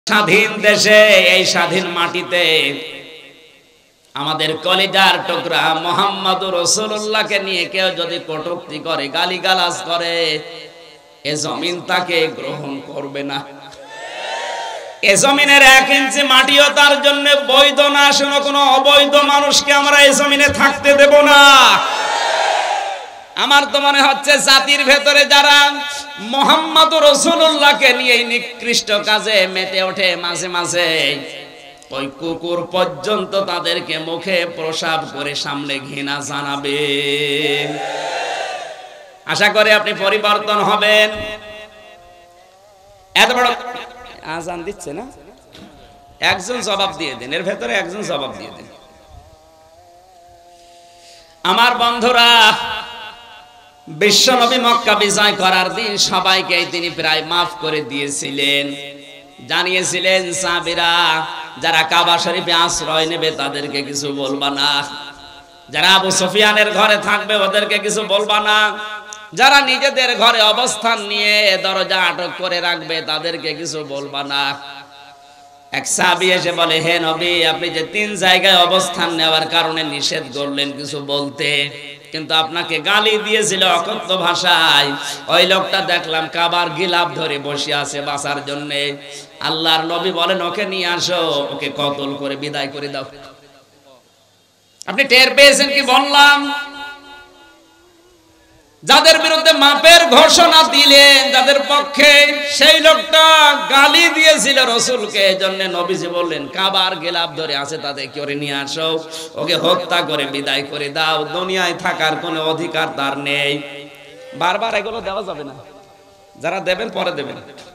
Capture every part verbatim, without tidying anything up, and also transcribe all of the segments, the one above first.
স্বাধীন দেশে, এই স্বাধীন মাটিতে আমাদের কলিজার টুকরা মুহাম্মদুর রাসূলুল্লাহকে নিয়ে কেউ যদি কটূক্তি করে, গালিগালাজ করে, এ জমিন তাকে গ্রহণ করবে না। এ জমিনের এক ইঞ্চি মাটিও তার জন্য বৈধ না। শোনো, কোনো অবৈধ মানুষকে আমরা এই জমিনে থাকতে দেব না। আমার তো মনে হচ্ছে জাতির ভেতরে যারা মুহাম্মদুর রাসূলুল্লাহকে নিয়ে নিকৃষ্ট কাজে মেতে ওঠে, মাঝে মাঝে ওই কুকুর পর্যন্ত তাদেরকে মুখে প্রসাব করে সামনে ঘৃণা জানাবে। আশা করি আপনি পরিবর্তন হবেন। এত বড় আজান দিচ্ছে না, একজন জবাব দিয়ে দেন, এর ভেতরে একজন জবাব দিয়ে দেন। আমার বন্ধুরা, বিশ্বনবী মক্কা বিজয় করার দিন সবাইকে তিনি প্রায় মাফ করে দিয়েছিলেন। জানিয়েছিলেন সাহাবীরা যারা কাবা শরীফে আশ্রয় নেবে তাদেরকে কিছু বলবা না, যারা আবু সুফিয়ানের ঘরে থাকবে ওদেরকে কিছু বলবা না, যারা নিজেদের ঘরে অবস্থান নিয়ে দরজা আটক করে রাখবে তাদেরকে কিছু বলবা না। এক সাহাবী এসে বলে, হে নবী, আপনি যে তিন জায়গায় অবস্থান নেওয়ার কারণে নিষেধ করলেন কিছু বলতে, কিন্তু আপনাকে গালি দিয়েছিল অকথ্য ভাষায়। ওই লোকটা দেখলাম কাবার গিলাফ ধরে বসে আছে বাঁচার জন্য। আল্লাহর নবী বলেন, ওকে নিয়ে আসো, ওকে কতল করে বিদায় করে দাও। আপনি টের পেয়েছেন কি বললাম? যাদের বিরুদ্ধে মাপের ঘোষণা দিলেন, যাদের পক্ষে, সেই লোকটা গালি দিয়েছিল রাসূলকে। এজন্য নবীজি বললেন, কাবার গিলাফ ধরে আছে, তাদের করে নিয়ে আসো, ওকে হত্যা করে বিদায় করে দাও। দুনিয়ায় থাকার কোনো অধিকার তার নেই। বারবার এগুলো দেওয়া যাবে না, যারা দেবেন পরে দেবেন।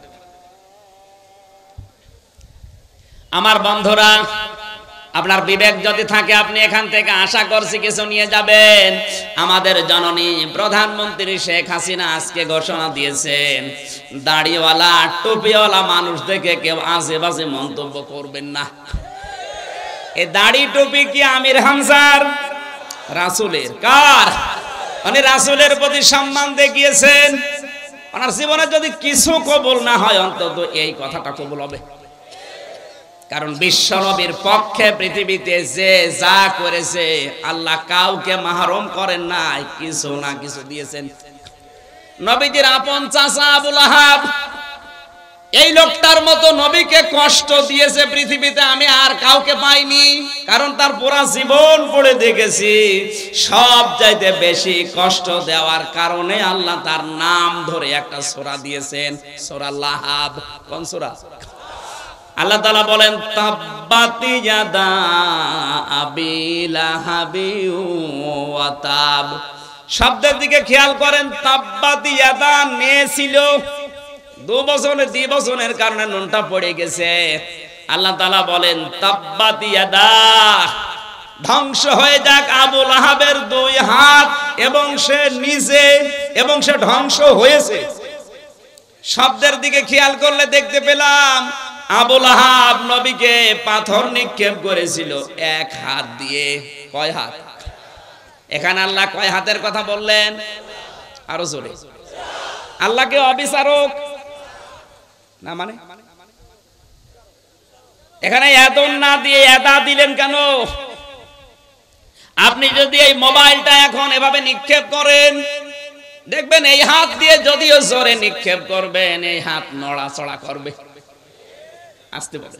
আমার বন্ধুরা, আপনার বিবেক যদি থাকে, আপনি এখান থেকে আশা করছি কিছু নিয়ে যাবেন। আমাদের জননী প্রধানমন্ত্রী শেখ হাসিনা আজকে ঘোষণা দিয়েছেন, দাড়িওয়ালা টুপিওয়ালা মানুষ দেখে কেউ আজে বাজে মন্তব্য করবেন না। এই দাড়ি টুপি কি আমির হামজার? রাসূলের। কার? মানে রাসূলের প্রতি সম্মান দেখিয়েছেন। ওনার জীবনে যদি কিছু কবুল না হয়, অন্তত এই কথাটা কবুল হবে। কারণ বিশ্বনবীর পক্ষে পৃথিবীতে যে যা করেছে, আল্লাহ কাউকে মাহরুম করেন নাই, কিছু না কিছু দিয়েছেন। নবীজির আপন চাচা আবু লাহাব, এই লোকটার মতো নবীকে কষ্ট দিয়েছে পৃথিবীতে আমি আর কাউকে পাইনি। কারণ তার পুরা জীবন পড়ে দেখেছি, সব চাইতে বেশি কষ্ট দেওয়ার কারণে আল্লাহ তার নাম ধরে একটা সূরা দিয়েছেন, সূরা লাহাব। কোন সূরা? আল্লাহ তাআলা বলেন, তাব্বাত ইয়াদা আবি লাহাবি ওয়া তাব। শব্দের দিকে খেয়াল করেন। তাব্বাত ইয়াদা নে ছিল দু বছরের দুই বছরের কারণে নুনটা পড়ে গেছে। আল্লাহ তাআলা বলেন, তাব্বাত ইয়াদা, ধ্বংস হয়ে যাক আবু লাহাবের দুই হাত, এবং সে নিজে, এবং সে ধ্বংস হয়েছে। শব্দের দিকে খেয়াল করলে দেখতে পেলাম আবু লাহাব নবীকে পাথর নিক্ষেপ করেছিল এক হাত দিয়ে। কয় হাত? এখানে আল্লাহ কয় হাতের কথা বললেন? আরো জোরে। আল্লাহ কি অবিচারক না? মানে এখানে এদন না দিয়ে এদা দিলেন কেন? আপনি যদি এই মোবাইলটা এখন এভাবে নিক্ষেপ করেন, দেখবেন এই হাত দিয়ে যদিও জোরে নিক্ষেপ করবেন, এই হাত নড়াচড়া করবে। আসতে বলে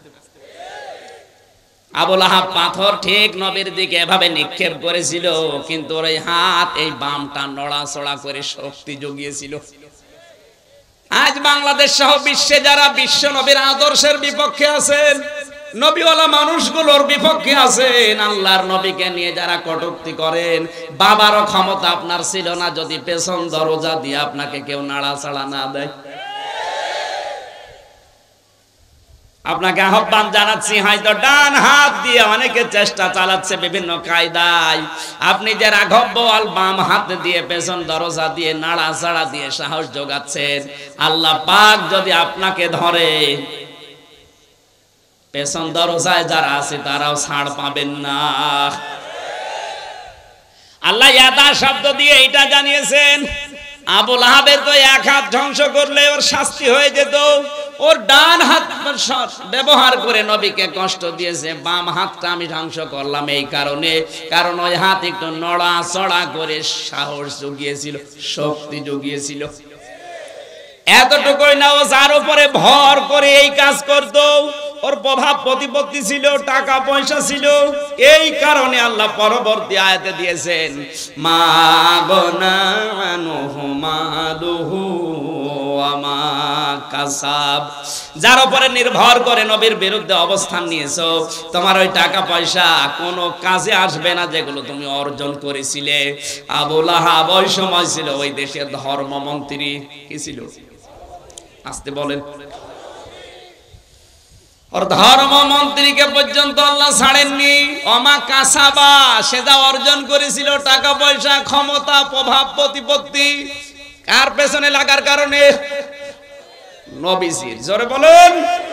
আবু লাহাব পাথর ঠিক নবীর দিকে এভাবে নিক্ষেপ করেছিল, কিন্তু ওর এই হাত, এই বামটা নড়াচড়া করে শক্তি জুগিয়েছিল। আজ বাংলাদেশ সহ বিশ্বে যারা বিশ্ব নবীর আদর্শের বিপক্ষে আছেন, নবীওয়ালা মানুষগুলোর বিপক্ষে আছেন, আল্লাহর নবীকে নিয়ে যারা কটূক্তি করেন, বাবারও ক্ষমতা আপনার ছিল না যদি পেছন দরজা দিয়ে আপনাকে কেউ নাড়াচাড়া না দেয়। আপনাকে আহ্বান জানাচ্ছি, হয়তো ডান হাত দিয়ে অনেকে চেষ্টা চালাচ্ছে বিভিন্ন কায়দায়, আপনি যে রাঘব আল বাম হাত দিয়ে পেছন দরজা দিয়ে নাড়াচাড়া দিয়ে সাহস যোগাচ্ছেন, আল্লাহ পাক যদি আপনাকে ধরে, পেছন দরজায় যারা আছে তারাও ছাড় পাবেন না। আল্লাহ ইয়াদা শব্দ দিয়ে এটা জানিয়েছেন, আবু লাহাবের তো এক হাত ধ্বংস করলে ওর শাস্তি হয়ে যেত, ওর ডান হাত ব্যবহার করে নবীকে কষ্ট দিয়েছে, বাম হাতটা আমি ধ্বংস করলাম এই কারণে, কারণ ওই হাত একটু নড়া চড়া করে সাহস জুগিয়েছিল, শক্তি জুগিয়েছিল। এতটুকুই না, ও যার উপরে ভর করে এই কাজ করত, ওর প্রভাব প্রতিপত্তি ছিল, টাকা পয়সা ছিল, এই কারণে আল্লাহ পরবর্তী আয়াতে দিয়েছেন মা গনা আনহু মালুহু ওয়া মা কাসাব। যার উপরে নির্ভর করে নবীর বিরুদ্ধে অবস্থান নিয়েছো, তোমার ওই টাকা পয়সা কোনো কাজে আসবে না যেগুলো তুমি অর্জন করেছিলে। আবু লাহাব ওই সময় ছিল ওই দেশের ধর্মমন্ত্রী। কি ছিল? আসতে বলেন। ওর ধর্মমন্ত্রীকে পর্যন্ত আল্লাহ ছাড়েননি। অমা কাসাবা, সে যা অর্জন করেছিল টাকা পয়সা, ক্ষমতা, প্রভাব প্রতিপত্তি, কার পেছনে লাগার কারণে? নবীজির। জোরে বলুন।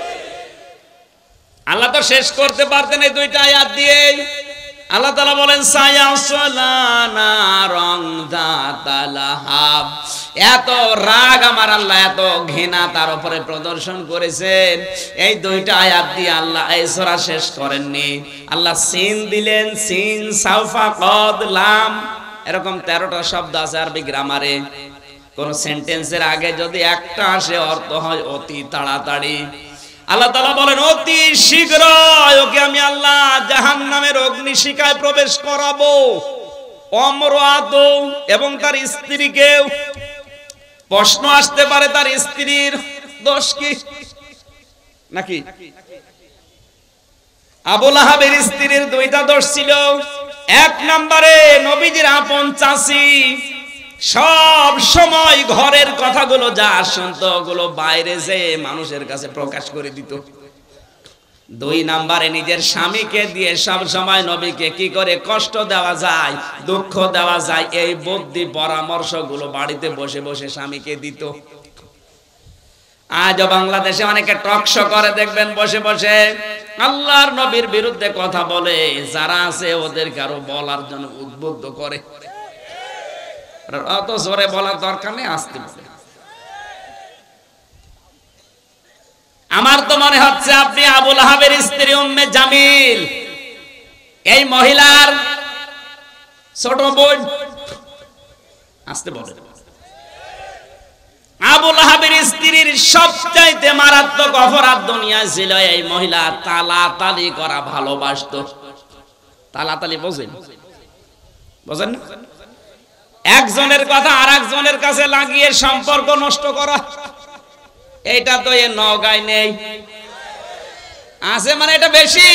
আল্লাহ তো শেষ করতে পারতেন এই দুইটা আয়াত দিয়ে। আল্লাহ তাআলা বলেন সায়াসলানা রংদাতালাহাব। এত রাগ আমার আল্লাহ, এত ঘৃণা তার উপরে প্রদর্শন করেছেন, এই দুইটা আয়াত দিয়ে আল্লাহ এই সূরা শেষ করেননি। আল্লাহ সিন দিলেন, সিন সাউফা কদ লাম, এরকম তেরোটা শব্দ আছে আরবি গ্রামারে। কোন সেন্টেন্সের আগে যদি একটা আসে অর্থ হয় অতি তাড়াতাড়ি। আল্লাহ তাআলা বলেন অতি শীঘ্র ওকে আমি আল্লাহ জাহান্নামের অগ্নিশিখায় প্রবেশ করাবো, অমরাত এবং তার স্ত্রীকে। প্রশ্ন আসতে পারে তার স্ত্রীর দোষ কি নাকি? আবু লাহাবের স্ত্রীর দুইটা দোষ ছিল। এক নম্বরে নবীজির আপন চাচী সব সময় ঘরের কথাগুলো যা শুনতো ওগুলো বাইরে যে মানুষের কাছে প্রকাশ করে দিত। দুই নম্বরে নিজের স্বামীকে দিয়ে সব সময় নবীকে কি করে কষ্ট দেওয়া যায়, দুঃখ দেওয়া যায়, এই বুদ্ধি পরামর্শগুলো বাড়িতে বসে বসে স্বামীকে দিত। আজও বাংলাদেশে অনেকে টক শো করে দেখবেন, বসে বসে আল্লাহর নবীর বিরুদ্ধে কথা বলে, যারা আছে ওদেরকে আরো বলার জন্য উদ্বুদ্ধ করে। অত জোরে বলার দরকার নেই, আসতে বলে। আমার তো মনে হচ্ছে আপনি আবু লাহাবের স্ত্রী উম্মে জামিল, এই মহিলার ছোট বোন। আসতে বলে। আবু লাহাবের স্ত্রীর সবচাইতে মারাত্মক অপরাধ দুনিয়ায় ছিল এই মহিলা তালাতালি করা ভালোবাসতো। তালাতালি বোঝেন? বোঝেন না? একজনের কথা আর একজনের কাছে লাগিয়ে সম্পর্ক নষ্ট করা, এটা তো এ নওগাঁয় নেই, আছে মানে এটা বেশি।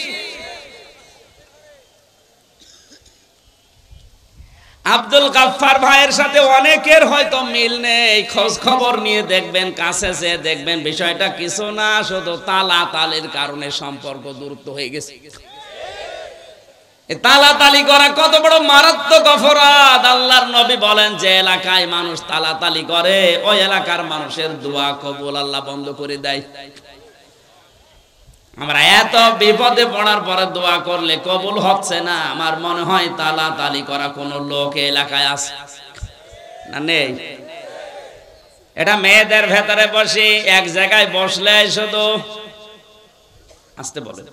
আব্দুল গাফফার ভাইয়ের সাথে অনেকের হয়তো মিল নেই, খোঁজ খবর নিয়ে দেখবেন, কাছে যে দেখবেন বিষয়টা কিছু না, শুধু তালাতালির কারণে সম্পর্ক দূরত্ব হয়ে গেছে। তালাতালি করা কত বড় মারাত্মক অপরাধ। আল্লাহর নবী বলেন যে এলাকায় মানুষ তালাতালি করে ওই এলাকার মানুষের দোয়া কবুল আল্লাহ বন্ধ করে দেয়। আমরা এত বিপদে পড়ার পরে দোয়া করলে কবুল হচ্ছে না, আমার মনে হয় তালাতালি করা কোন লোক এলাকায় আছে না? নেই। এটা মেয়েদের ভেতরে বসে এক জায়গায় বসলে শুধু আসতে বলে।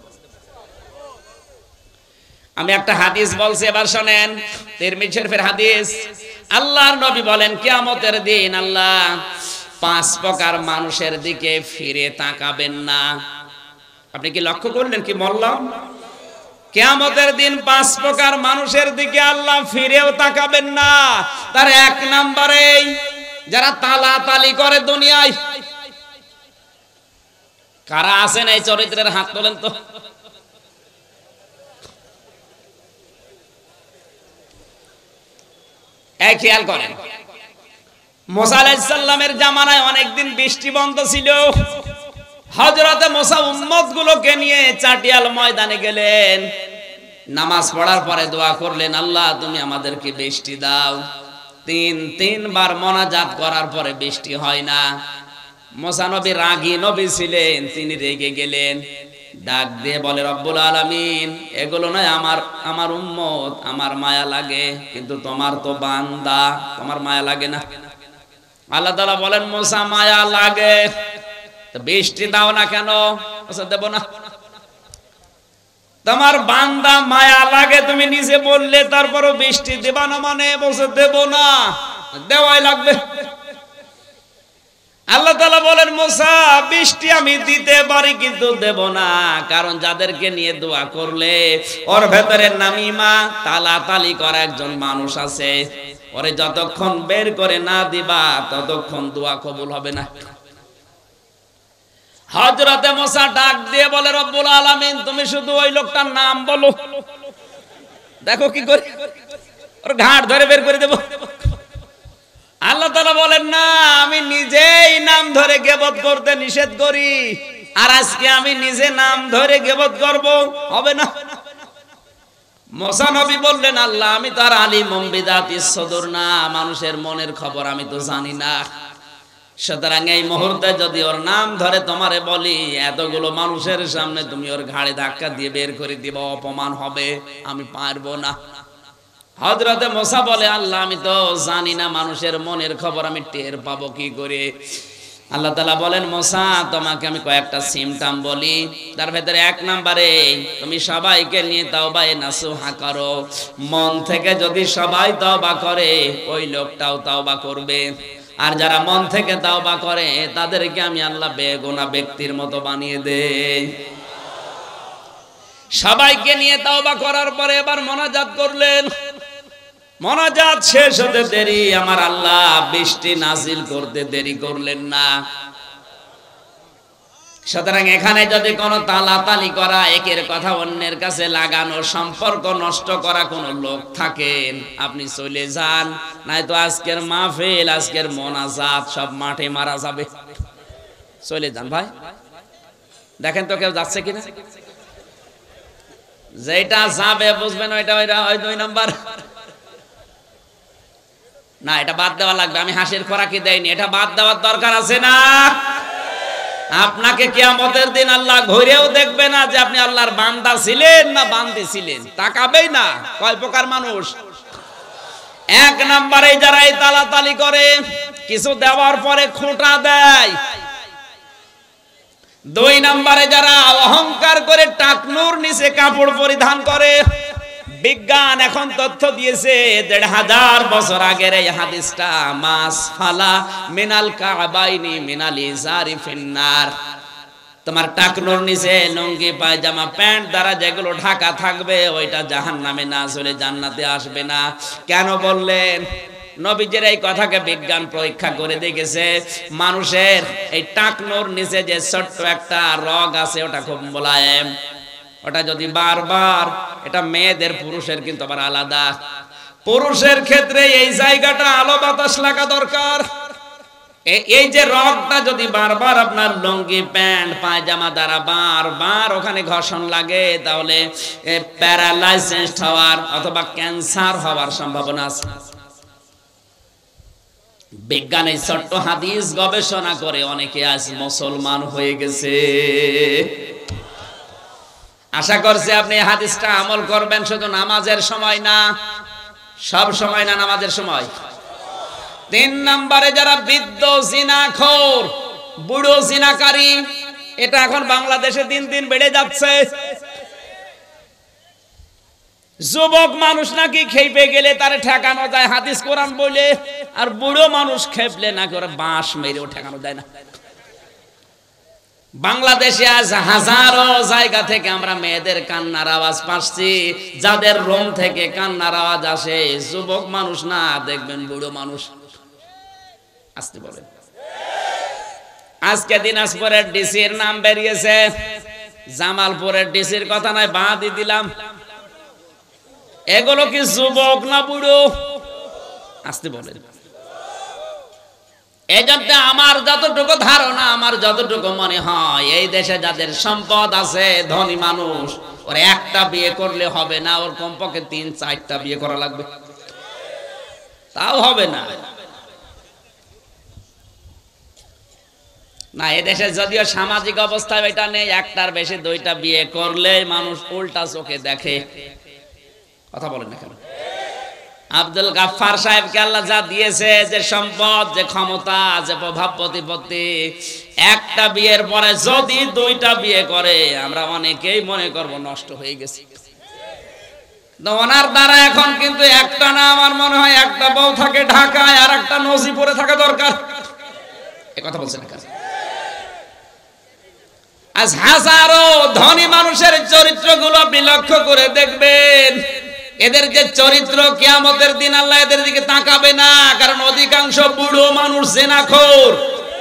আমি একটা হাদিস বলছি, এবার শুনেন, তিরমিজি শরীফের হাদিস। আল্লাহর নবী বলেন কিয়ামতের দিন আল্লাহ পাঁচ প্রকার মানুষের দিকে ফিরে তাকাবেন না। আপনি কি লক্ষ্য করলেন কি বললাম? কিয়ামতের দিন পাঁচ প্রকার মানুষের দিকে আল্লাহ ফিরেও তাকাবেন না। তার এক নম্বরে যারা তালাতালি করে দুনিয়ায়। কারা আছেন এই চরিত্রের হাত তোলেন তো। এই খেয়াল করেন, মুসা আলাইহিস সালামের জামানায় অনেকদিন বৃষ্টি বন্ধ ছিল। হযরতে মুসা উম্মতগুলোকে নিয়ে চাটিয়াল ময়দানে গেলেন, নামাজ পড়ার পরে দোয়া করলেন, আল্লাহ তুমি আমাদেরকে বৃষ্টি দাও। তিন তিনবার মোনাজাত করার পরে বৃষ্টি হয় না। মুসা নবী রাগী নবী ছিলেন, তিনি রেগে গেলেন, ডাক দিয়ে বলে রব্বুল আলামিন, এগুলো নয় আমার আমার উম্মত, আমার মায়া লাগে, কিন্তু তোমার তো বান্দা, তোমার মায়া লাগে না। আল্লাহ তাআলা বলেন মুসা মায়া লাগে, তো বৃষ্টি দাও না কেন? দেব না। তোমার বান্দা মায়া লাগে, তুমি নিজে বললে, তারপরও বৃষ্টি দেবা না মানে বলছে দেব না, দেওয়াই লাগবে। আল্লাহ তাআলা বলেন মুসা বৃষ্টি আমি দিতে পারি কিন্তু দেব না, কারণ যাদেরকে নিয়ে দোয়া করলে ওর ভেতরে নামিমা তালাতালি করা একজন মানুষ আছে, ওরে যতক্ষণ বের করে না দিবা ততক্ষণ দোয়া কবুল হবে না। হযরতে মুসা ডাক দিয়ে বলে রব্বুল আলামিন তুমি শুধু ওই লোকটার নাম বলো, দেখো কি করে ওর ঘাট ধরে বের করে দেব। আল্লাহ তাআলা বলেন না, আমি নিজেই নাম ধরে গীবত করতে নিষেধ করি, আর আজকে আমি নিজে নাম ধরে গীবত করব, হবে না। মুসা নবী বললেন আল্লাহ আমি তো আর আলিমুম বিযাতিস সুদূর না, মানুষের মনের খবর আমি তো জানি না, সুতরাং এই মুহূর্তে যদি ওর নাম ধরে তোমারে বলি এতগুলো মানুষের সামনে তুমি ওর ঘাড়ে ধাক্কা দিয়ে বের করে দিব, অপমান হবে, আমি পারবো না। হযরতে মুসা বলে আল্লাহ আমি তো জানি না মানুষের মনের খবর, আমি টের পাবো কি করে? আল্লাহ তাআলা বলেন মুসা তোমাকে আমি কয়েকটা সিমটম বলি, তার ভেতরে এক নম্বরে তুমি সবাইকে নিয়ে তাওবায়ে নাসুহা করো, মন থেকে যদি সবাই তওবা করে ওই লোকটাও তওবা করবে, আর যারা মন থেকে তওবা করে তাদেরকে আমি আল্লাহ বেগুনাহ ব্যক্তির মতো বানিয়ে দেই। সবাইকে নিয়ে তওবা করার পরে এবার মোনাজাত করলেন, মোনাজাত শেষ হতে দেরি আমার আল্লাহ বৃষ্টি নাজিল করতে দেরি করলেন না। সুতরাং এখানে যদি কোনো তালাতালি করা, একের কথা অন্যের কাছে লাগানো, সম্পর্ক নষ্ট করা কোন লোক থাকেন আপনি চলে যান, নাই তো আজকের মাহফিল আজকের মোনাজাত সব মাঠে মারা যাবে। চলে যান ভাই, দেখেন তো কেউ যাচ্ছে কিনা। যেটা যাবে বুঝবেন ওইটা ওইটা ওই দুই নাম্বার না, এটা বাদ দেওয়া লাগবে। আমি হাসির খোরাকি দেয়নি, এটা বাদ দেওয়ার দরকার আছে না? আপনাকে কিয়ামতের দিন আল্লাহ ঘুরেও দেখবে না যে আপনি আল্লাহর বান্দা ছিলেন না বান্দি ছিলেন, তাকাবেই না। কয় প্রকার মানুষ? এক নম্বরে যারা এই তালাতালি করে, কিছু দেওয়ার পরে খোঁটা দেয়। দুই নম্বরে যারা অহংকার করে টাকনুর নিচে কাপড় পরিধান করে। বিজ্ঞান এখন তথ্য দিয়েছে দেড় হাজার বছর আগের এই হাদিসটা, মাস ফালা মিনাল কাবাইনি মিনাল ইজারি ফিন্নার, তোমার টাকনুর নিচে লুঙ্গি পায়জামা প্যান্ট দ্বারা যেগুলো ঢাকা থাকবে ওইটা জাহান্নামে না চলে জান্নাতে আসবে না। কেন বললেন? নবীজির এই কথাকে বিজ্ঞান পরীক্ষা করে দেখেছে, মানুষের এই টাকনুর নিচে যে ছোট্ট একটা রগ আছে ওটা খুব মোলায়েম, ওটা যদি বারবার, এটা মেয়েদের পুরুষের কিন্তু আবার আলাদা, পুরুষের ক্ষেত্রে এই জায়গাটা আলো বাতাস লাগা দরকার। এই যে রগটা যদি বারবার আপনার লুঙ্গি প্যান্ট পায়জামা দ্বারা বারবার ওখানে ঘর্ষণ লাগে তাহলে প্যারালাইসিস হওয়ার অথবা ক্যান্সার হওয়ার সম্ভাবনা আছে। বিজ্ঞান এই ছোট্ট হাদিস গবেষণা করে অনেকে আজ মুসলমান হয়ে গেছে। আশা করছি আপনি হাদিসটা আমল করবেন, শুধু নামাজের সময় না, সব সময় না, নামাজের সময়। তিন নম্বরে যারা বৃদ্ধ জিনাখোর, বুড়ো জিনাকারী, এটা এখন বাংলাদেশে দিন দিন বেড়ে যাচ্ছে। যুবক মানুষ নাকি খেপে গেলে তারে ঠেকানো যায় হাদিস কোরআন বলে, আর বুড়ো মানুষ খেপলে না করে বাঁশ মেরেও ঠেকানো যায় না। বাংলাদেশে আজ হাজারো জায়গা থেকে আমরা মেয়েদের কান্নার আওয়াজ পাচ্ছি, যাদের রুম থেকে কান্নার আওয়াজ আসে যুবক মানুষ না, দেখবেন বুড়ো মানুষ। আসতে বলেন। আজকে দিনাজপুরের ডিসির নাম বেরিয়েছে, জামালপুরের ডিসির কথা নয় বাদই দিলাম। এগুলো কি যুবক না বুড়ো? আসতে বলেন। এই জন্য আমার যতটুকু ধারণা, আমার যতটুকু মনে হয়, এই দেশে যাদের সম্পদ আছে, ধনী মানুষ, ওর একটা বিয়ে করলে হবে না, ওর কমপক্ষে তিন চারটা বিয়ে করা লাগবে, তাও হবে না। না, এদেশে যদিও সামাজিক অবস্থায় এটা নেই, একটার বেশি দুইটা বিয়ে করলে মানুষ উল্টা চোখে দেখে। কথা বলেন না কেন? আব্দুল গাফফার সাহেবকে আল্লাহ যা দিয়েছে, যে সম্পদ, যে ক্ষমতা, যে প্রভাব প্রতিপত্তি, একটা বিয়ের পরে যদি দুইটা বিয়ে করে আমরা অনেকেই মনে করব নষ্ট হয়ে গেছে। ওনার দ্বারা এখন কিন্তু একটা না, আমার মনে হয় একটা বউ থাকে ঢাকায় আর একটা নজিপুরে থাকা দরকার। এ কথা বলছেন না? আজ হাজারো ধনী মানুষের চরিত্রগুলো আপনি লক্ষ্য করে দেখবেন, এদের যে চরিত্র, কিয়ামতের দিন আল্লাহ এদের দিকে তাকাবে না, কারণ অধিকাংশ বুড়ো মানুষ জিনাখোর।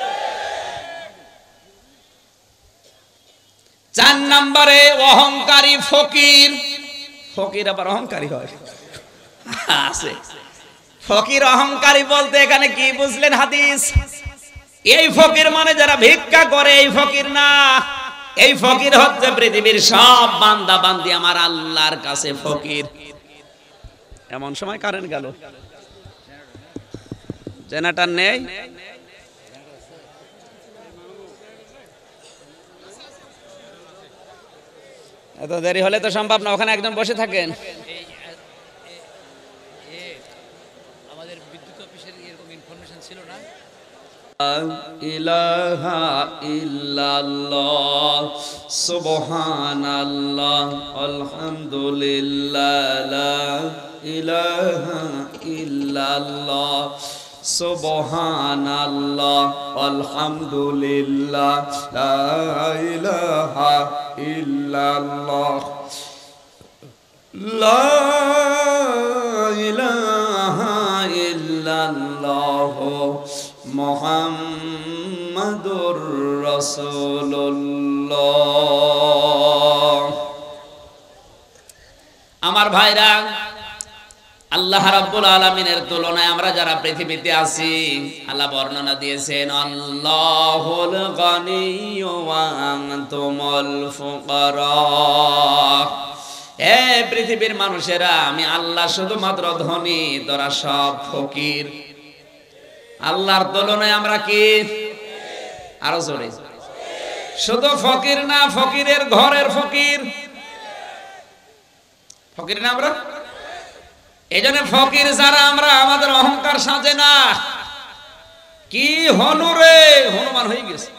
চার নম্বরে অহংকারী ফকির। ফকির আবার অহংকারী হয় আছে। ফকির অহংকারী বলতে এখানে কি বুঝলেন হাদিস? এই ফকির মানে যারা ভিক্ষা করে এই ফকির না, এই ফকির হচ্ছে পৃথিবীর সব বান্দা বান্দি আমার আল্লাহর কাছে ফকির। এমন সময় কারেন্ট গেল, জেনারেটর নেই, এত দেরি হলে তো সম্ভব না। ওখানে একজন বসে থাকেন। আমাদের বিদ্যুৎ অফিসের এরকম ইনফরমেশন ছিল না। ইলাহা ইল্লাল্লাহ সুবহানাল্লাহ আলহামদুলিল্লাহ লা ইলাহা ইল্লাল্লাহ সুবহানাল্লাহ আলহামদুলিল্লাহ লা ইলাহা ইল্লাল্লাহ লা ইলাহা ইল্লাল্লাহ মুহাম্মাদুর রাসূলুল্লাহ। আমার ভাইরা, আল্লাহ রাব্বুল আলামিনের তুলনায় আমরা যারা পৃথিবীতে আছি, আল্লাহ বর্ণনা দিয়েছেন আল্লাহুল গনিয়্যু ওয়া আনতুমুল ফুকারা। হে পৃথিবীর মানুষেরা, আমি আল্লাহ শুধুমাত্র ধনী, তোরা সব ফকির। আল্লাহর তুলনায় আমরা কি? আরো জোরে। শুধু ফকির না, ফকিরের ঘরের ফকির। ফকির না আমরা? এই জন্য ফকির যারা আমরা, আমাদের অহংকার সাজে না। কি হনুরে হনুমান হয়ে গেছে।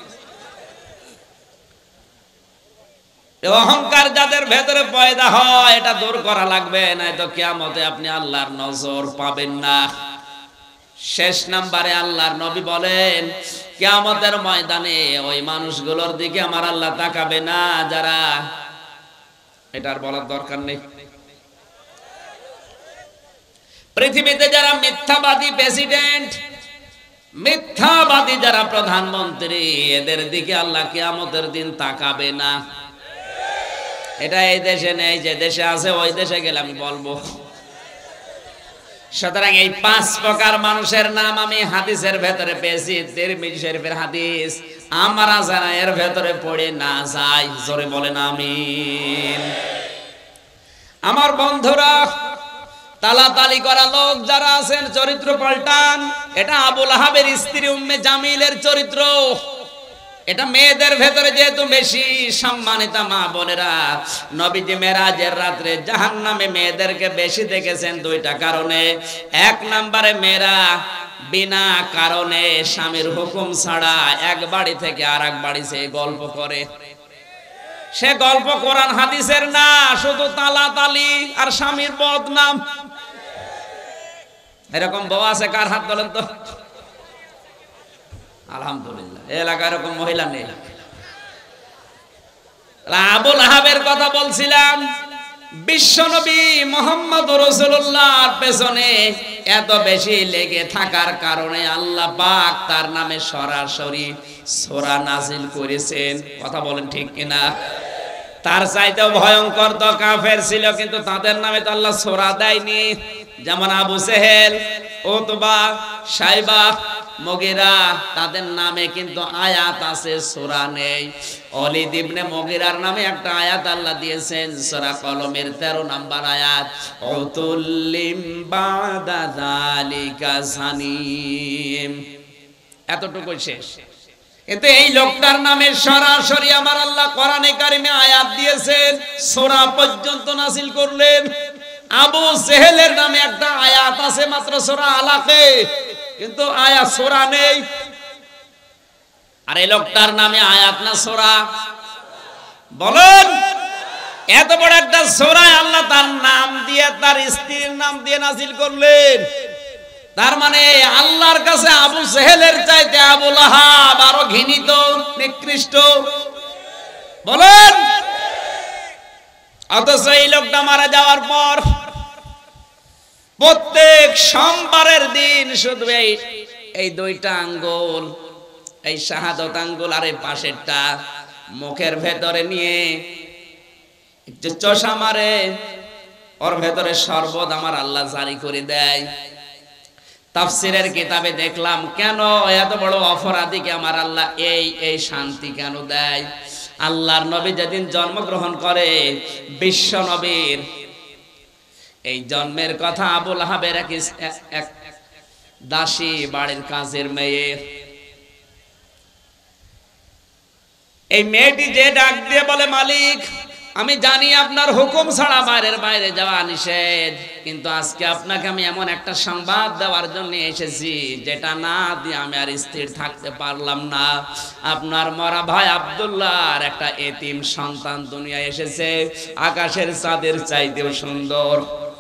অহংকার যাদের ভেতরে পয়দা হয়, এটা দূর করা লাগবে, নয়তো কিয়ামতে আপনি আল্লাহর নজর পাবেন না। শেষ নাম্বারে আল্লাহর নবী বলেন, কিয়ামতের ময়দানে ওই মানুষগুলোর দিকে আমার আল্লাহ তাকাবে না যারা, এটার বলার দরকার নেই, পৃথিবীতে যারা মিথ্যাবাদী প্রেসিডেন্ট, মিথ্যাবাদী যারা প্রধানমন্ত্রী, এদের দিকে আল্লাহ কিয়ামতের দিন তাকাবে না। এটা এই দেশে নেই, যে দেশে আছে ওই দেশে গেলে আমি বলবো। সুতরাং এই পাঁচ প্রকার মানুষের নাম আমি হাদিসের ভেতরে পেয়েছি, তিরমিজি শরীফের হাদিস। আমরা যারা এর ভেতরে পড়ে না যাই, জোরে বলেন আমিন। আমার বন্ধুরা, তালাতালি করা লোক যারা আছেন, চরিত্র পাল্টান। এটা আবুল আহাবের স্ত্রী উম্মে জামিলের চরিত্র। এটা মেয়েদের ভেতরে যেহেতু বেশি সম্মানিতা মা বোনেরা, নবীজি মেরাজের রাত্রে জাহান্নামে মেয়েদেরকে বেশি দেখেছেন দুইটা কারণে। এক নম্বরে, মেয়েরা বিনা কারণে স্বামীর হুকুম ছাড়া এক বাড়ি থেকে আর এক বাড়ি সে গল্প করে। সে গল্প কোরআন হাদিসের না, শুধু তালাতালি আর স্বামীর বদনাম। এরকম বউ আছে কার? হাত তোলেন তো। আলহামদুলিল্লাহ, এলাকায় এরকম মহিলা নেই। আবুল আহাবের কথা বলছিলাম। বিশ্বনবী মুহাম্মদ রাসূলুল্লাহর পেছনে এত বেশি লেগে থাকার কারণে আল্লাহ পাক তার নামে সরাসরি সূরা নাজিল করেছেন। কথা বলেন ঠিক কিনা? তার চাইতেও ভয়ঙ্কর তো কাফের ছিল, কিন্তু তাদের নামে তো আল্লাহ সূরা দেয়নি। যেমন Abu Sahel, Utba, Shaiba, Mughira, তাদের নামে কিন্তু আয়াত আছে, সূরা নেই। ওলীদ ইবনে মুগিরার নামে একটা আয়াত আল্লাহ দিয়েছেন, সূরা কলমের তেরো নাম্বার আয়াত, উতুল্লিম বাদা যালিকা জানিম। এতটুকু শেষ। কিন্তু এই লোকটার নামে সরাসরি আমার আল্লাহ কোরআনে কারিমে আয়াত দিয়েছেন, সূরা পর্যন্ত নাযিল করলেন। আবু জেহেলের নামে একটা আয়াত আছে মাত্র সূরা আলাকে, কিন্তু আয়াত সূরা নেই। আর এই লোকটার নামে আয়াত না সূরা? বলেন, এত বড় একটা সূরা আল্লাহ তার নাম দিয়ে, তার স্ত্রীর নাম দিয়ে নাজিল করলেন। তার মানে আল্লাহর কাছে আবু জেহেলের চাইতে আবু লাহাব আরো ঘৃণিত, নিকৃষ্ট। বলেন, অথচ এই লোকটা মারা যাওয়ার পর প্রত্যেক সোমবারের দিন শুধু এই এই দুইটা আঙ্গুল, এই শাহাদত আঙ্গুল আর এই পাশেরটা মুখের ভেতরে নিয়ে একটু চষা মারে, ওর ভেতরে শরবত আমার আল্লাহ জারি করে দেয়। তাফসীরের কিতাবে দেখলাম কেন এত বড় অপরাধীকে আমার আল্লাহ এই এই শান্তি কেন দেয়। আল্লাহর নবী যেদিন জন্মগ্রহণ করে, বিশ্ব নবীর এই জন্মের কথা আবু লাহাবের এক এক দাসী, বাড়ির কাজের মেয়ে, এই মেয়েটি যে ডাক দিয়ে বলে, মালিক আমি জানি আপনার হুকুম ছাড়া বাইরের বাইরে যাওয়া নিষেধ, কিন্তু আজকে আপনাকে আমি এমন একটা সংবাদ দেওয়ার জন্য এসেছি যেটা না দিয়ে আমি আর স্থির থাকতে পারলাম না। আপনার মরা ভাই আব্দুল্লাহর একটা এতিম সন্তান দুনিয়ায় এসেছে, আকাশের চাঁদের চাইতেও সুন্দর।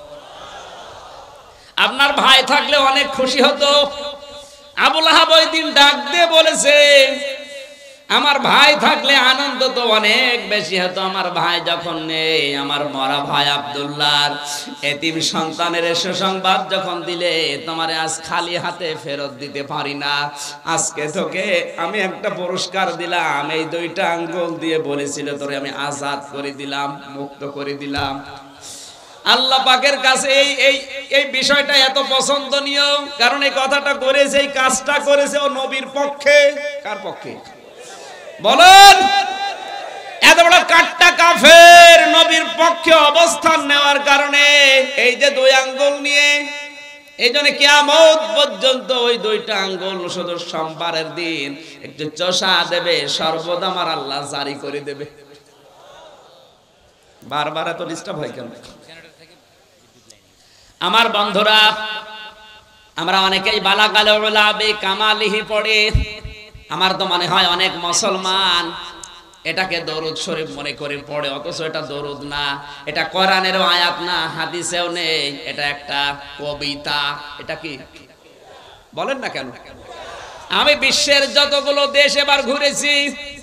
আপনার ভাই থাকলে অনেক খুশি হতো। আবু লাহাব ওই দিন ডাক দিয়ে বলেছে, আমার ভাই থাকলে আনন্দ তো অনেক বেশি হতো। আমার ভাই যখন নেই, আমার মরা ভাই আব্দুল্লাহর এতিম সন্তানের সুসংবাদ যখন দিলে, তোমারে আজ খালি হাতে ফেরত দিতে পারি না। আজকে তোকে আমি একটা পুরস্কার দিলাম, এই দুইটা আঙ্গুল দিয়ে বলেছিল তোরে আমি আজাদ করে দিলাম, মুক্ত করে দিলাম। আল্লাহ পাকের কাছে এই এই এই বিষয়টা এত পছন্দনীয়, কারণ এই কথাটা করেছে, এই কাজটা করেছে ও নবীর পক্ষে। কার পক্ষে? বলেন, এত বড় কাট্টা কাফের নবীর পক্ষে অবস্থান নেওয়ার কারণে এই যে দুই আঙ্গুল নিয়ে, এই জন্য কিয়ামত পর্যন্ত ওই দুইটা আঙ্গুল শুধু সোমবারের দিন একটু চষা দেবে, সর্বদা আমার আল্লাহ জারি করে দেবে। বারবার এত ডিস্টার্ব হয় কেন? আমার বন্ধুরা, আমরা অনেকেই বালাগাল উলাবে কামালিহি পড়ে। আমার তো মনে হয় অনেক মুসলমান এটাকে দরুদ শরীফ মনে করে পড়ে, অথচ এটা দরুদ না, এটা কোরআনেরও আয়াত না, হাদিসেও নেই, এটা একটা কবিতা। এটা কি বলেন না কেন? আমি বিশ্বের যতগুলো দেশ এবার ঘুরেছি,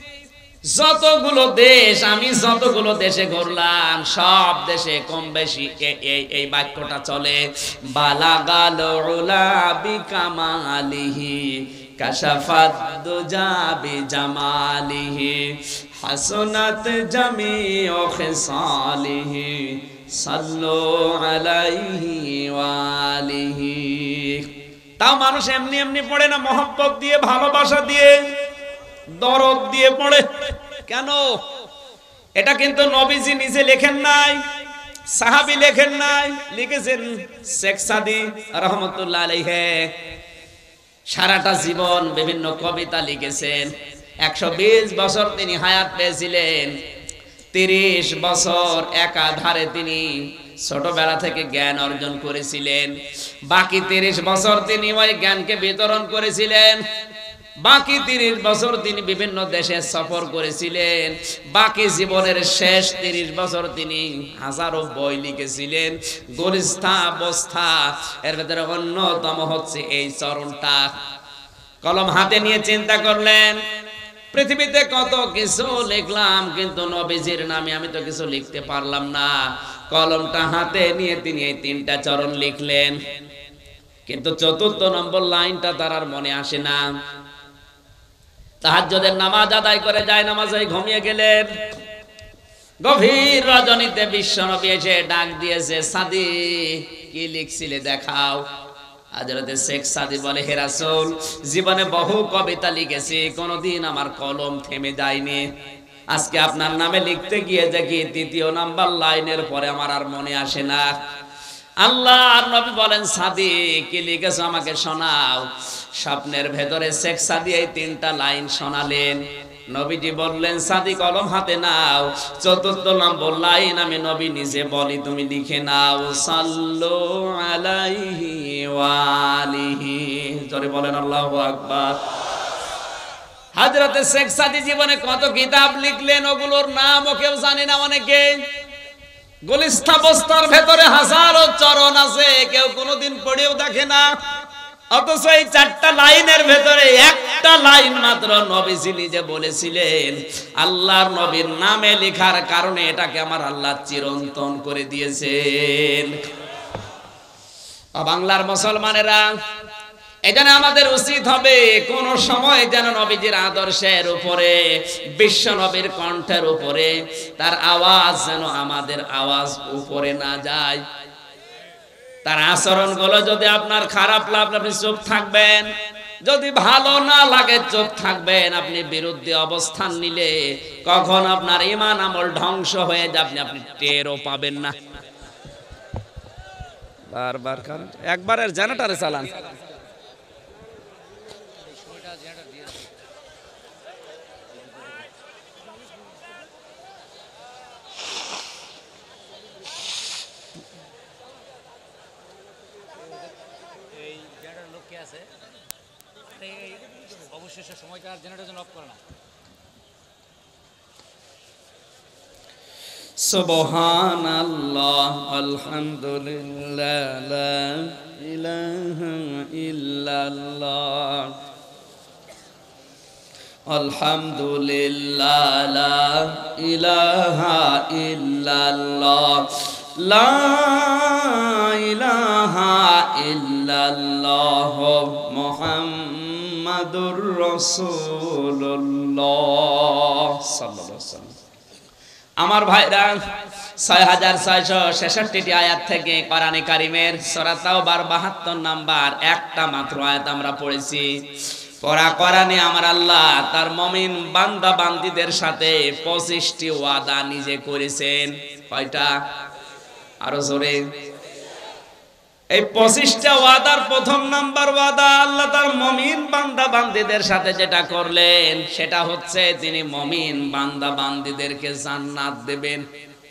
যতগুলো দেশ আমি যতগুলো দেশে ঘুরলাম, সব দেশে কম বেশি এই এই বাক্যটা চলে, বালাগাল উলা বিকামালিহি কাশাফাত দুজা বিজামালিহি হাসনাত জামিউ খিসালিহি সাল্লু আলাইহি ওয়া আলিহি। তাও মানুষ এমনি এমনি পড়ে না, মহব্বত দিয়ে, ভালোবাসা দিয়ে, দরদ দিয়ে পড়ে। কেন? এটা কিন্তু নবীজি নিজে লেখেন নাই, সাহাবী লেখেন নাই, লিখেছেন শেখ সাদি রহমতুল্লাহ আলাইহি। সারাটা জীবন বিভিন্ন কবিতা লিখেছেন। একশো বিশ বছর তিনি হায়াত পেয়েছিলেন। তিরিশ বছর একাধারে তিনি ছোটবেলা থেকে জ্ঞান অর্জন করেছিলেন। বাকি তিরিশ বছর তিনি ওই জ্ঞানকে বিতরণ করেছিলেন। বাকি তিরিশ বছর তিনি বিভিন্ন দেশে সফর করেছিলেন। বাকি জীবনের শেষ তিরিশ বছর তিনি হাজারো বই লিখেছিলেন। গরিষ্ঠা অবস্থা এর ভেতরে অন্যতম হচ্ছে এই চরণটা। কলম হাতে নিয়ে চিন্তা করলেন, পৃথিবীতে কত কিছু লিখলাম, কিন্তু নবীজির নামে আমি তো কিছু লিখতে পারলাম না। কলমটা হাতে নিয়ে তিনি এই তিনটা চরণ লিখলেন, কিন্তু চতুর্থ নম্বর লাইনটা তার আর মনে আসে না। তাহাজ্জুদের নামাজ আদায় করে যায় নামাজে ঘুমিয়ে গেলেন। গভীর রজনীতে বিশ্বনবী এসে ডাক দিয়েছে, সাদি কি লিখছিলে দেখাও। হযরতে শেখ সাদি বলে, হে রাসূল, জীবনে বহু কবিতা লিখেছি, কোনোদিন আমার কলম থেমে যায়নি। আজকে আপনার নামে লিখতে গিয়ে দেখি তৃতীয় নাম্বার লাইনের পরে আমার আর মনে আসে না। আল্লাহ আর নবী বলেন, সাদি কি লিখেছো আমাকে শোনাও। স্বপ্নের ভেতরে শেখ সাদি এই তিনটা লাইন শোনালেন। নবীজি বললেন সাদি কলম হাতে নাও। চতুর্থ নম্বর লাইন আমি নবী নিজে বলি, তুমি লিখে নাও, সাল্লু আলাইহি ওয়া আলিহি। জোরে বলেন আল্লাহু আকবার। হযরতে শেখ সাদি জীবনে কত কিতাব লিখলেন, ওগুলোর নামও কেউ জানে না অনেকে। গুলিস্তা বস্তার ভেতরে হাজারো চরণ আছে, কেউ কোনোদিন পড়েও দেখে না। অথচ এই চারটা লাইনের ভেতরে একটা লাইন মাত্র নবীজি নিজে বলেছিলেন। আল্লাহর নবীর নামে লেখার কারণে এটাকে আমার আল্লাহ চিরন্তন করে দিয়েছেন। বাংলার মুসলমানেরা, এজন্য আমাদের উচিত হবে কোন সময় যেন নবীজির আদর্শের উপরে, বিশ্ব নবীর কণ্ঠের উপরে তার আওয়াজ যেন আমাদের আওয়াজ উপরে না যায়। তার আচরণ গুলো যদি আপনার খারাপ লাগে আপনি চুপ থাকবেন, যদি ভালো না লাগে চুপ থাকবেন। আপনি বিরুদ্ধে অবস্থান নিলে কখন আপনার ঈমান আমল ধ্বংস হয়ে যাবে আপনি টেরও পাবেন না। বারবার কারণ একবারের জেনারেটরে চালান। সুবহানাল্লাহ আলহামদুলিল্লাহ লা ইলাহা ইল্লাল্লাহ আলহামদুলিল্লাহ লা ইলাহা ইল্লাল্লাহ লা ইলাহা ইল্লাল্লাহ মুহাম্মাদুর রাসূলুল্লাহ সাল্লাল্লাহু আলাইহি ওয়াসাল্লাম। আমার ভাইরা, ছয় হাজার ছয়শো ছেষট্টি আয়াত থেকে কোরআনে কারিমের সূরা তাওবার বাহাত্তর নাম্বার একটা মাত্র আয়াত আমরা পড়েছি। পড়া কোরআনে আমার আল্লাহ তার মুমিন বান্দা বান্দীদের সাথে পঁচিশটি ওয়াদা নিজে করেছেন। কয়টা? আরো জোরে। এই পঁচিশটা ওয়াদার প্রথম নাম্বার ওয়াদা আল্লাহ তার মুমিন বান্দা বান্দীদের সাথে যেটা করলেন সেটা হচ্ছে তিনি মুমিন বান্দা বান্দীদেরকে জান্নাত দেবেন।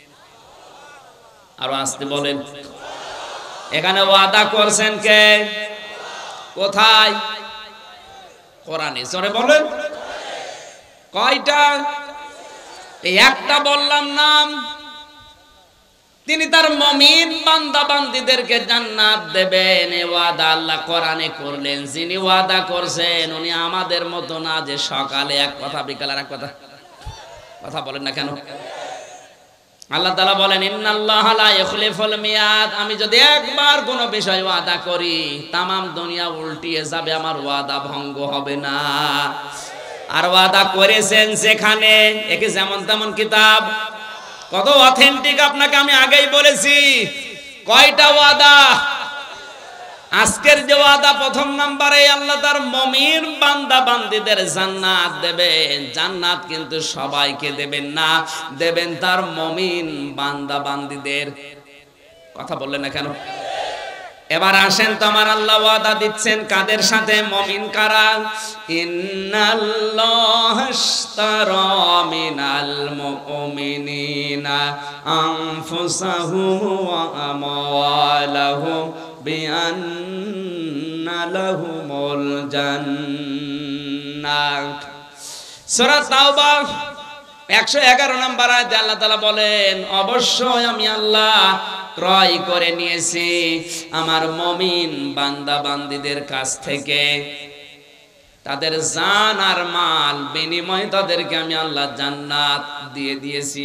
আর আসতে বলেন, এখানে ওয়াদা করছেন কে? কোথায়? কোরআনে। জোরে বলেন কয়টা? এই একটা বললাম নাম। তিনি তার মুমিন বান্দা বান্দীদেরকে জান্নাত দেবেন, এই ওয়াদা আল্লাহ কোরআনে করলেন। যিনি ওয়াদা করছেন উনি আমাদের মতো না যে সকালে এক কথা বিকালে এক কথা। কথা বলেন না কেন? আল্লাহ তাআলা বলেন ইন্নাল্লাহা লা ইখলিফুল মিয়াদ। আমি যদি একবার কোনো বিষয় ওয়াদা করি তামাম দুনিয়া উল্টিয়ে যাবে, আমার ওয়াদা ভঙ্গ হবে না। আর ওয়াদা করেছেন যেখানে, একে যেমন তেমন কিতাব কত অথেন্টিক আপনাকে আমি আগেই বলেছি। কয়টা ওয়াদা? আজকের যে ওয়াদা প্রথম নম্বরে আল্লাহ তার মুমিন বান্দা বান্দীদের জান্নাত দেবেন। জান্নাত কিন্তু সবাইকে দেবেন না, দেবেন তার মুমিন বান্দা বান্দীদের। কথা বললেন না কেন? এবার আসেন তো আমার আল্লাহ ওয়াদা দিচ্ছেন কাদের সাথে? মুমিন কারা? ইন্নাল্লাহা আশতারা মিনাল মুমিনিনা আনফুসাহুম ওয়া আমওয়ালাহুম বিআন্না লাহুমুল জান্নাহ। সূরা তাওবা একশো এগারো নম্বর আয়াতে আল্লাহ তাআলা বলেন অবশ্যই আমি আল্লাহ ক্রয় করে নিয়েছি আমার মুমিন বান্দা বান্দীদের কাছ থেকে তাদের জান আর মাল বিনিময়ে তাদেরকে আমি আল্লাহ জান্নাত দিয়ে দিয়েছি।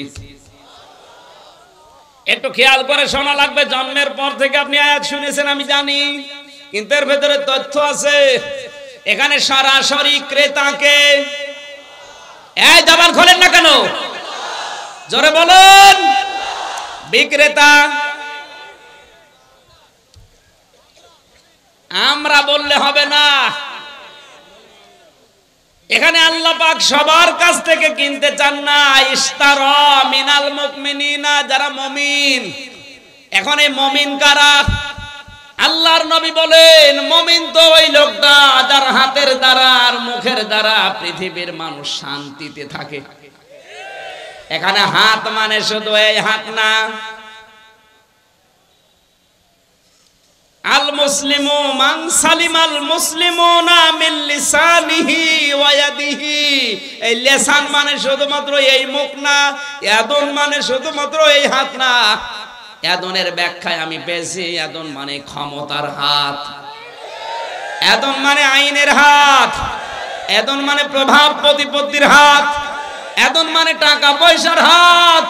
একটু খেয়াল করে শোনা লাগবে। জন্মের পর থেকে আপনি আয়াত শুনেছেন আমি জানি, কিন্তু এর ভেতরে তথ্য আছে। এখানে সরাসরি ক্রেতাকে, এই জবান খোলেন না কেন? জোরে বলুন। বিক্রেতা আমরা বললে হবে না। এখানে আল্লাহ পাক সবার কাছ থেকে কিনতে চান না। ইশতারা মিনাল মুমিনিনা, যারা মুমিন। এখন এই মুমিন কারা? আল্লাহর নবী বলেন মুমিন তো ওই লোকটা যার হাতের দ্বারা আর মুখের দ্বারা পৃথিবীর মানুষ শান্তিতে থাকে। এখানে হাত মানে শুধু এই হাত না, আল মুসলিমু মান সালিমাল মুসলিমুনা মিন লিসানিহি ওয়া ইয়াদিহি। এই লিসান মানে শুধুমাত্র এই মুখ না, ইয়াদুন মানে শুধুমাত্র এই হাত না। ইয়াদুনের ব্যাখ্যায় আমি পেয়েছি ইয়াদুন মানে ক্ষমতার হাত, ইয়াদুন মানে আইনের হাত, ইয়াদুন মানে প্রভাব প্রতিপত্তির হাত, ইয়াদুন মানে টাকা পয়সার হাত।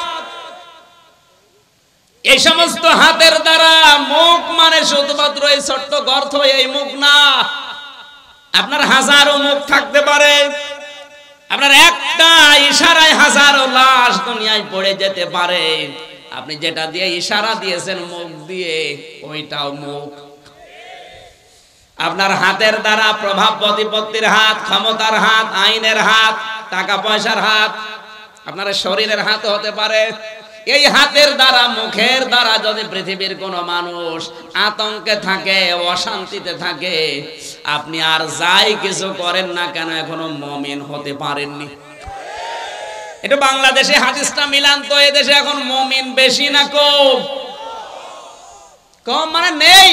এই সমস্ত হাতের দ্বারা মুখ মানে শুধুমাত্র এই ছোট্ট গর্ত এই মুখ না, আপনার হাজারো মুখ থাকতে পারে, আপনার একটা ইশারায় হাজারো লাশ দুনিয়ায় পড়ে যেতে পারে। আপনি যেটা দিয়ে ইশারা দিয়েছেন মুখ দিয়ে ওইটাও মুখ। আপনার হাতের দ্বারা প্রভাব প্রতিপত্তির হাত, ক্ষমতার হাত, আইনের হাত, টাকা পয়সার হাত, আপনার শরীরের হাত হতে পারে। এই হাতের দ্বারা মুখের দ্বারা যদি পৃথিবীর কোন মানুষ আতঙ্কে থাকে, অশান্তিতে থাকে, আপনি আর যাই কিছু করেন না কেন এখনো মুমিন হতে পারেননি। এটা বাংলাদেশে হাদিসটা মিলান তো, এদেশে এখন মুমিন বেশি না কম? কম মানে নেই।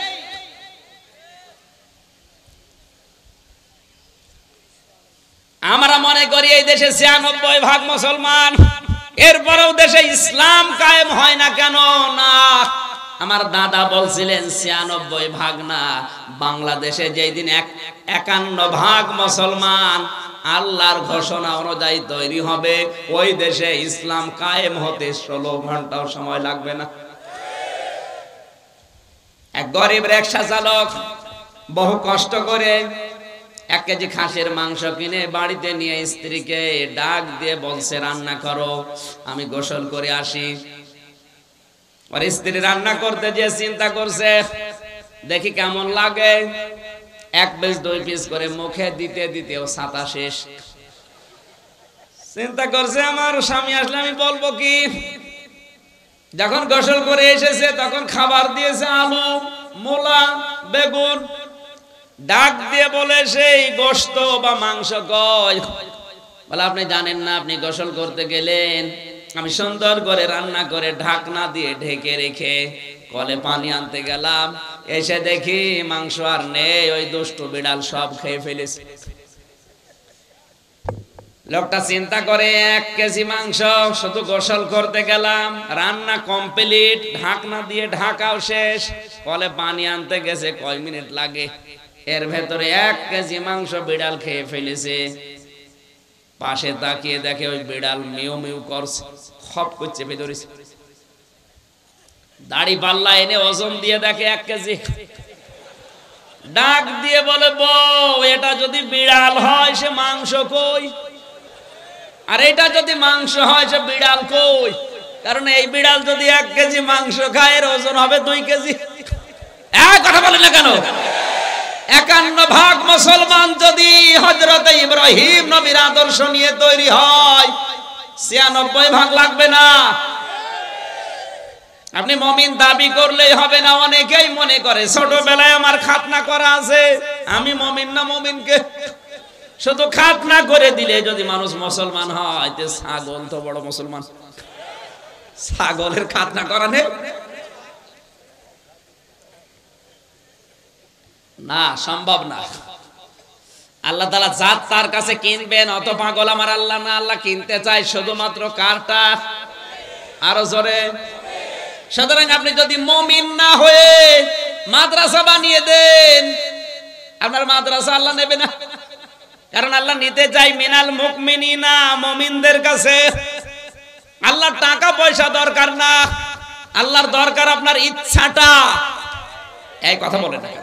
আমরা মনে করি এই দেশে ছিয়ানব্বই ভাগ মুসলমান, এরপরেও দেশে ইসলাম কায়েম হয় না কেন? না, আমার দাদা বলছিলেন ছিয়ানব্বই ভাগ না, বাংলাদেশে যেই দিন এক একান্ন ভাগ মুসলমান আল্লাহর ঘোষণা অনুযায়ী তৈরি হবে, ওই দেশে ইসলাম কায়েম হতে ষোলো ঘন্টাও সময় লাগবে না। এক গরিব রিকশা চালক বহু কষ্ট করে এক কেজি খাসির মাংস কিনে বাড়িতে নিয়ে স্ত্রীকে ডাক দিয়ে বলছে রান্না করো, আমি গোসল করে আসি। আর স্ত্রী রান্না করতে যে চিন্তা করছে দেখি কেমন লাগে, এক পিস দুই পিস করে মুখে দিতে দিতেও ছাতা শেষ। চিন্তা করছে আমার স্বামী আসলে আমি বলবো কি। যখন গোসল করে এসেছে তখন খাবার দিয়েছে আলু, মূলা, বেগুন। ডাক দিয়ে বলে সেই গোশত বা মাংস কয়? বলে আপনি জানেন না, আপনি গোসল করতে গেলেন, আমি সুন্দর করে রান্না করে ঢাকনা দিয়ে ঢেকে রেখে কলে পানি আনতে গেলাম, এসে দেখি মাংস আর নেই, ওই দুষ্টু বিড়াল সব খেয়ে ফেলেছে। লোকটা চিন্তা করে এক কেজি মাংস শুধু গোসল করতে গেলাম, রান্না কমপ্লিট, ঢাকনা দিয়ে ঢাকাও শেষ, কলে পানি আনতে গেছে কয় মিনিট লাগে, এর ভেতরে এক কেজি মাংস বিড়াল খেয়ে ফেলেছে। পাশে তাকিয়ে দেখে ওই বিড়াল মিউ মিউ করছে, খপ করছে ভেতরে। দাড়ি পাল্লা এনে ওজন দিয়ে দেখে এক কেজি। ডাক দিয়ে বলে বউ, এটা যদি বিড়াল হয় সে মাংস কই, আর এটা যদি মাংস হয় সে বিড়াল কই? কারণ এই বিড়াল যদি এক কেজি মাংস খায় এর ওজন হবে দুই কেজি। এক কথা বলে না কেন? একান্ন ভাগ মুসলমান যদি হযরত ইব্রাহিম নবীর আদর্শ নিয়ে তৈরি হয়, ছিয়ানব্বই ভাগ লাগবে না। আপনি মুমিন দাবি করলেই হবে না। অনেকেই মনে করে ছোটবেলায় আমার খাতনা করা আছে, আমি মুমিন না। মুমিনকে শুধু খাতনা করে দিলে যদি মানুষ মুসলমান হয়, তে ছাগল তো বড় মুসলমান। ছাগলের খাতনা করা নেই না, সম্ভব না। আল্লাহ তাআলা জাত তার কাছে কিনবেন, অত পাগল আমার আল্লাহ না। আল্লাহ কিনতে চায় শুধুমাত্র কারটা, আরো জোরে। সুতরাং আপনি যদি মুমিন না হয়ে মাদ্রাসা বানিয়ে দেন, আপনার মাদ্রাসা আল্লাহ নেবে না। কারণ আল্লাহ নিতে চাই মিনাল মুমিনিনা, মুমিনদের কাছে। আল্লাহর টাকা পয়সা দরকার না, আল্লাহর দরকার আপনার ইচ্ছাটা। এই কথা বলে না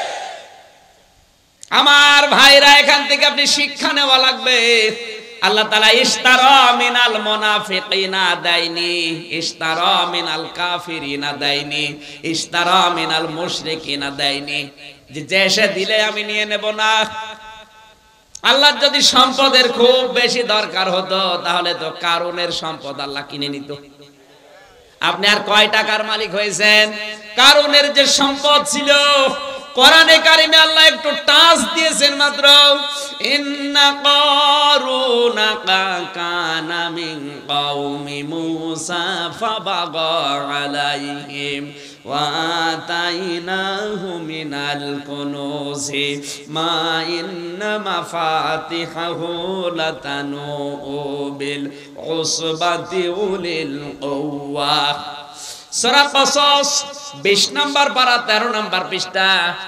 আমার ভাইরা, এখান থেকে আপনি শিক্ষা নেওয়া লাগবে। আল্লাহ তাআলা ইশতারা মিনাল মুনাফিকিনা দাইনি, ইশতারা মিনাল কাফিরিনা দাইনি, ইশতারা মিনাল মুশরিকিনা দাইনি। যে দেশে দিলে আমি নিয়ে নেব না। আল্লাহর যদি সম্পদের খুব বেশি দরকার হতো, তাহলে তো কারুনের সম্পদ আল্লাহ কিনে নিত। আপনি আর কয় টাকার মালিক হয়েছেন? কারুনের যে সম্পদ ছিল, কোরআনে কারিমে আল্লাহ একটু টাচ দিয়েছেন মাত্র, ইন্না কারুনা কানা মিন কওমি মূসা ফাবাগা আলাইহিম ওয়া আতাইনাহু মিনাল কুনুজি মা ইন্না মাফাতিহাহু লাতানু বিল উসবাতি উলিল কুওয়া। সূরা কসস বিশ নম্বর পারা তেরো নম্বর পৃষ্ঠা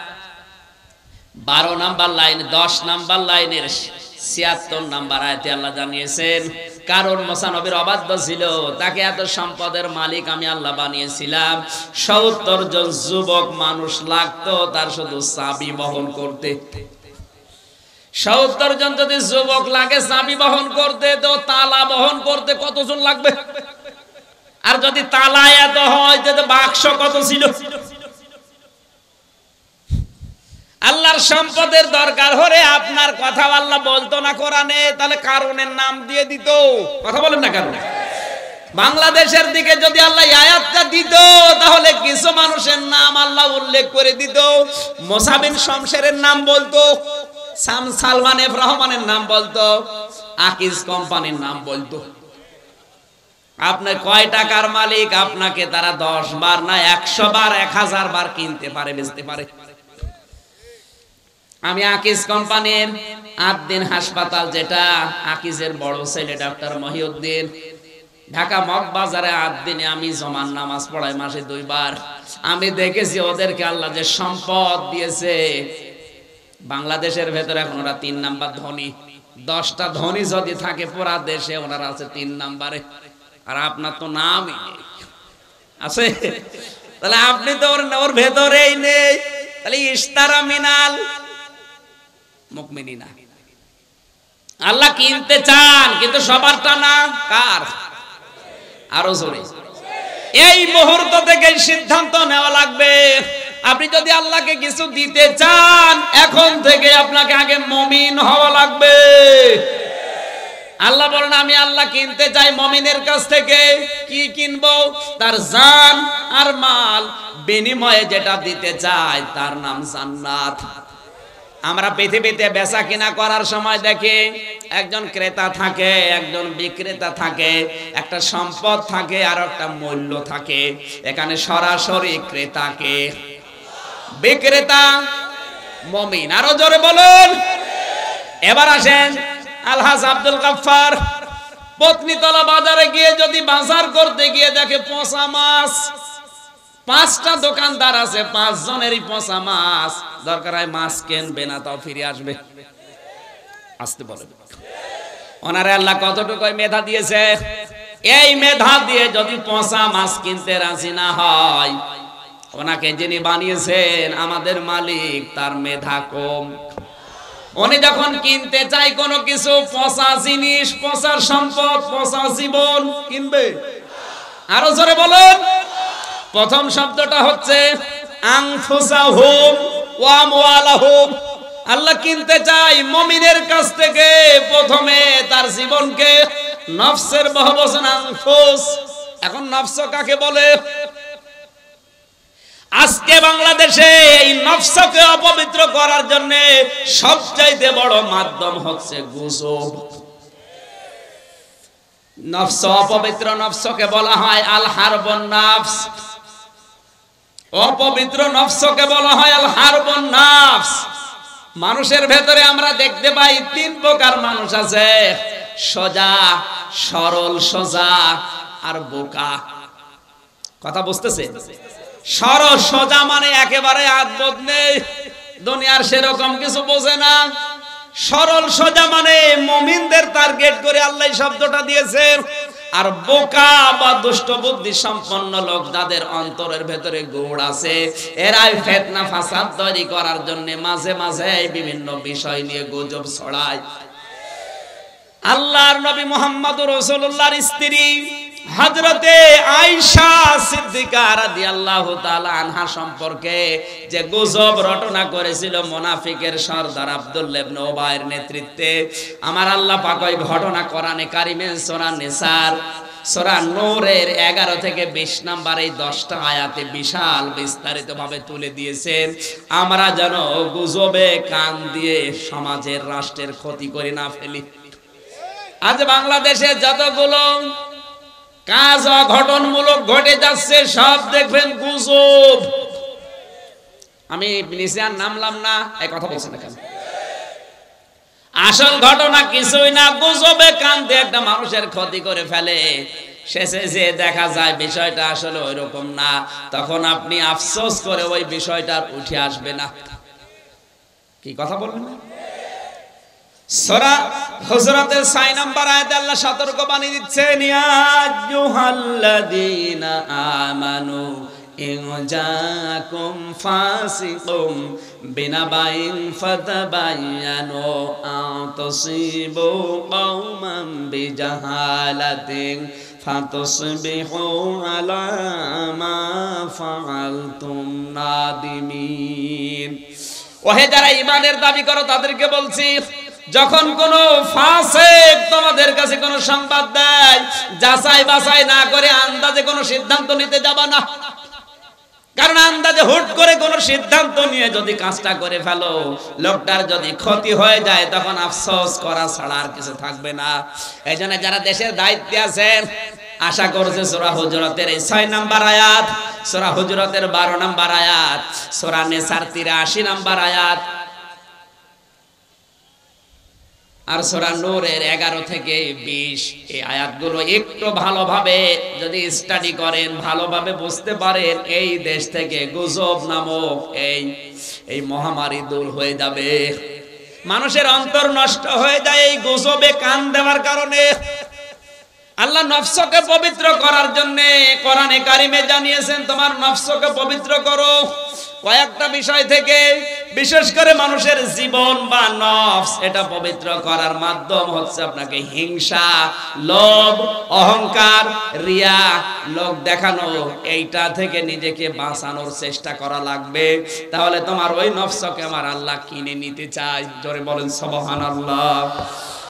বারো নম্বর লাইন দশ নম্বর লাইনের ছিয়াত্তর নম্বর আয়াতে আল্লাহ জানিয়েছেন, কারণ মুসা নবীর অবাধ্য ছিল, তাকে এত সম্পদের মালিক আমি আল্লাহ বানিয়েছিলাম। সত্তর জন যুবক মানুষ লাগতো তার শুধু চাবি বহন করতে। সত্তর জন যদি যুবক লাগে চাবি বহন করতে, তো তালা বহন করতে কতজন লাগবে? আর যদি তালা এত হয় তো বাক্স কত ছিল? আল্লাহর সম্পদের দরকার হলে আপনার কথা আল্লাহ বলতো না কোরআনে, তাহলে কারণের নাম দিয়ে দিত। কথা বলেন না কারণ? বাংলাদেশের দিকে যদি আল্লাহ আয়াতটা দিত, তাহলে কিছু মানুষের নাম আল্লাহ উল্লেখ করে দিত। মুসা বিন শমশেরের নাম বলতো, সাম সালমান এফ রহমানের নাম বলতো, আকিজ কোম্পানির নাম বলতো। আপনার কয় টাকার মালিক? আপনাকে তারা দশ বার না একশো বার এক হাজার বার কিনতে পারে, বেচতে পারে। আমি আকিজ কোম্পানির আটদিন হাসপাতাল, যেটা আকিজের বড় ছেলে ডাক্তার মহিউদ্দিন, ঢাকা মগবাজারে আট দিনে আমি জমান নামাজ পড়াই মাসে দুইবার। আমি দেখেছি ওদেরকে আল্লাহ যে সম্পদ দিয়েছে। বাংলাদেশের ভেতরে এখন ওরা তিন নাম্বার ধনী। দশটা ধনী যদি থাকে পুরা দেশে, ওনারা আছে তিন নাম্বারে। আর আপনার তো নামই নেই আছে, তাহলে আপনি তো ওর ভেতরেই নেই। তাহলে ইশতারা মিনাল মুমিনিনা, আল্লাহ কিনতে চান, কিন্তু সবারটা না। কার? আরো জোরে। এই মুহূর্ত থেকে সিদ্ধান্ত নেওয়া লাগবে। আপনি যদি আল্লাহকে কিছু দিতে চান, এখন থেকে আপনাকে আগে মুমিন হওয়া লাগবে। আল্লাহ বলেন, আমি আল্লাহ কিনতে চাই মুমিনের কাছ থেকে। কি কিনবো? তার জান আর মাল বিনিময়ে যেটা দিতে চাই, তার নাম জান্নাত। আমরা পৃথিবীতে বেচা কিনা করার সময় দেখি, একজন ক্রেতা থাকে, একজন বিক্রেতা থাকে, একটা সম্পদ থাকে আর একটা মূল্য থাকে। এখানে সরাসরি ক্রেতাকে, বিক্রেতা মুমিন। আরো জোরে বলুন। এবার আসেন, আলহাজ আব্দুল গাফফার পত্নীতলা বাজারে গিয়ে যদি বাজার করতে গিয়ে দেখে পচা মাছ, পাঁচটা দোকানদার আছে, পাঁচ জনেরই পচা মাছ। দরকার হয় মাছ কিনবে না, তাও ফিরে আসবে। আসতে বলে ওনারে আল্লাহ কতটুকু মেধা দিয়েছে। এই মেধা দিয়ে যদি পচা মাছ কিনতে রাজি না হয়, ওনাকে যিনি বানিয়েছেন আমাদের মালিক, তার মেধা কম। উনি যখন কিনতে চাই কোনো কিছু, পচা জিনিস, পচা সম্পদ, পচা জীবন কিনবে। আরো জোরে বলুন। প্রথম শব্দটা হচ্ছে আনফুসাহুম ওয়া আমওয়ালাহুম। আল্লাহ কিনতে চাই মুমিনের কাছ থেকে প্রথমে তার জীবনকে। নফসের বহুবচন আনফুস। এখন নফস কাকে বলে? আজকে বাংলাদেশে এই নফসকে অপবিত্র করার জন্য সবচাইতে বড় মাধ্যম হচ্ছে গুজব। নফস অপবিত্র, নফসকে বলা হয় আল হারবুন নাফস। অপবিত্র নফসকে বলা হয় আল হারবুন নাফস। মানুষের ভেতরে আমরা দেখতে পাই তিন প্রকার মানুষ আছে, সোজা, সরল, সোজা আর বোকা। কথা বুঝতেছে? সরল সোজা মানে একেবারে আদবদ নেই, দুনিয়ার সেরকম কিছু বোঝে না। সরল সোজা মানে মুমিনদের টার্গেট করে আল্লাহ শব্দটা দিয়েছে। আর বোকা বা দুষ্ট বুদ্ধি সম্পন্ন লোক, যাদের অন্তরের ভেতরে গুড় আছে, এরাই ফিতনা ফাসাদ তৈরি করার জন্য মাঝে মাঝে বিভিন্ন বিষয় নিয়ে গুজব ছড়ায়। আল্লাহর নবী মুহাম্মদুর রাসূলুল্লাহর স্ত্রী হযরতে আয়েশা সিদ্দিকা রাদিয়াল্লাহু তাআলা আনহা সম্পর্কে যে গুজব রটনা করেছিল মুনাফিকের সরদার আব্দুল্লাহ ইবনে উবাইয়ের নেতৃত্বে, আমার আল্লাহ পাক ওই ঘটনা কোরআনে কারিমে সূরা নিসার সূরা নূরের এগারো থেকে বিশ নাম্বার এই দশটা আয়াতে বিশাল বিস্তারিত ভাবে তুলে দিয়েছেন আমরা যেন গুজবে কান দিয়ে সমাজের রাষ্ট্রের ক্ষতি করে না ফেলি। আজ বাংলাদেশে যতগুলো কাজ অঘটনমূলক ঘটে যাচ্ছে সব দেখবেন গুজব। আমি নিচে আর নামলাম না, এই কথা বলছেন না কেন? আসল ঘটনা কিছুই না, গুজবে কান দিয়ে একটা মানুষের ক্ষতি করে ফেলে, শেষে যে দেখা যায় বিষয়টা আসলে ওই রকম না, তখন আপনি আফসোস করে ওই বিষয়টা উঠে আসবে না। কি কথা বলবেন? সূরা হুজুরাতের ছয় নাম্বার আয়াতে আল্লাহ সতর্কবাণী দিচ্ছেন, ইয়া আইয়ুহাল্লাযীনা আমানু ইন জাআকুম ফাসিকুম বিনাবাইন ফাতাবায়ানু আন তুসিবু কওমান বিজাহালাতিন ফাতুসবিহু আলা মা ফাআলতুম নাদিমিন। ওহে যারা ঈমানের দাবি করো তাদেরকে বলছি, যখন কোন ফাসিক তোমাদের কাছে কোন সংবাদ দেয়, যাচাই বাছাই না করে আন্দাজে কোন সিদ্ধান্ত নিতে যাবা না। কারণ আন্দাজে হুট করে কোন সিদ্ধান্ত নিয়ে যদি কাজটা করে ফেলো, লোকটার যদি ক্ষতি হয়ে যায়, তখন আফসোস করা ছাড়া আর কিছু থাকবে না। এই জন্য যারা দেশের দায়িত্বে আছেন, আশা করছে সূরা হুজুরাতের এই ছয় নাম্বার আয়াত, সূরা হুজুরাতের বারো নাম্বার আয়াত, সূরা নিসার তিরাশি নাম্বার আয়াত আর সূরা নূরের এগারো থেকে বিশ, এই আয়াতগুলো একটু ভালোভাবে যদি স্টাডি করেন, ভালোভাবে বুঝতে পারেন, এই দেশ থেকে গুজব নামক এই এই মহামারী দূর হয়ে যাবে। মানুষের অন্তর নষ্ট হয়ে যায় এই গুজবে কান দেওয়ার কারণে। আল্লাহ নফসকে পবিত্র করার জন্য কোরআনে কারিমে জানিয়েছেন, তোমার নফসকে পবিত্র করো কয়েকটা বিষয় থেকে। বিশেষ করে মানুষের জীবন বা নফস, এটা পবিত্র করার মাধ্যম হচ্ছে আপনাকে হিংসা, লোভ, অহংকার, রিয়া, লোক দেখানো, এইটা থেকে নিজেকে বাঁচানোর চেষ্টা করা লাগবে। তাহলে তোমার ওই নফসকে আমার আল্লাহ কিনে নিতে চায়। জোরে বলেন সুবহানাল্লাহ।